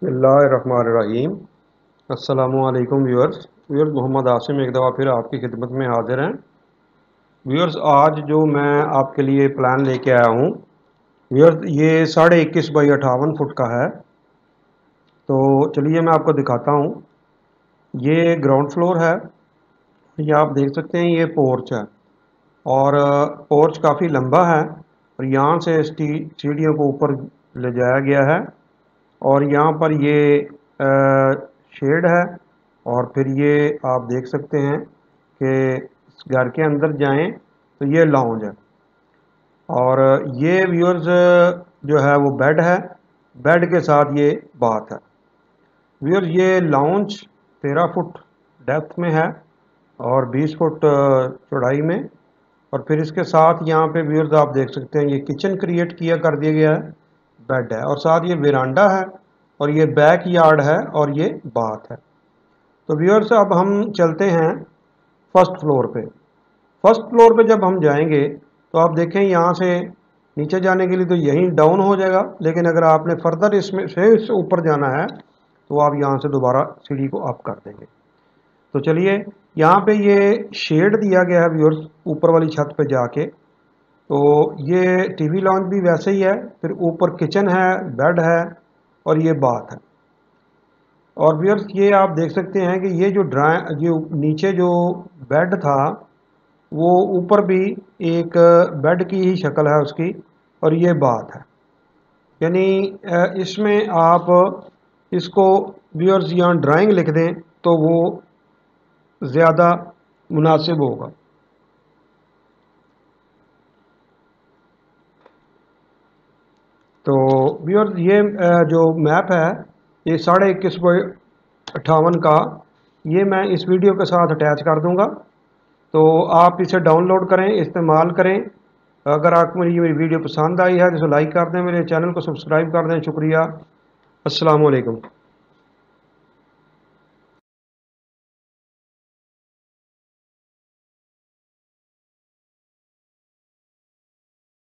बिस्मिल्लाहिर्रहमानिर्रहीम। अस्सलामु अलैकुम व्यूअर्स मोहम्मद आसिम एक दफ़ा फिर आपकी खिदमत में हाजिर हैं। व्यूअर्स आज जो मैं आपके लिए प्लान लेके आया हूँ व्यूअर्स, ये 21.5 बाई 58 फुट का है। तो चलिए मैं आपको दिखाता हूँ। ये ग्राउंड फ्लोर है। ये आप देख सकते हैं, ये पोर्च है और पोर्च काफ़ी लंबा है और यहाँ से सीढ़ियों को ऊपर ले जाया गया है और यहाँ पर ये शेड है। और फिर ये आप देख सकते हैं कि इस घर के अंदर जाएं तो ये लाउंज है और ये व्यूअर्स जो है वो बेड है। बेड के साथ ये बाथ है। व्यूअर्स ये लाउंज 13 फुट डेप्थ में है और 20 फुट चौड़ाई में। और फिर इसके साथ यहाँ पे व्यूअर्स आप देख सकते हैं, ये किचन क्रिएट किया कर दिया गया है, बेड है और साथ ये वेरांडा है और ये बैक यार्ड है और ये बाथ है। तो व्यूअर्स अब हम चलते हैं फर्स्ट फ्लोर पे। फर्स्ट फ्लोर पे जब हम जाएंगे तो आप देखें यहाँ से नीचे जाने के लिए तो यहीं डाउन हो जाएगा, लेकिन अगर आपने फर्दर इसमें से इससे ऊपर जाना है तो आप यहाँ से दोबारा सीढ़ी को अप कर देंगे। तो चलिए, यहाँ पे ये शेड दिया गया है व्यूअर्स ऊपर वाली छत पे जाके। तो ये टीवी लॉन्च भी वैसे ही है, फिर ऊपर किचन है, बेड है और ये बाथ है। और व्यूअर्स ये आप देख सकते हैं कि ये जो नीचे जो बेड था वो ऊपर भी एक बेड की ही शक्ल है उसकी और ये बात है। यानी इसमें आप इसको व्यूअर्स यहाँ ड्राइंग लिख दें तो वो ज़्यादा मुनासिब होगा। तो व्यूअर्स ये जो मैप है ये 21.58 का, ये मैं इस वीडियो के साथ अटैच कर दूंगा। तो आप इसे डाउनलोड करें, इस्तेमाल करें। अगर आपको मेरी वीडियो पसंद आई है तो इसे लाइक कर दें, मेरे चैनल को सब्सक्राइब कर दें। शुक्रिया। अस्सलाम वालेकुम।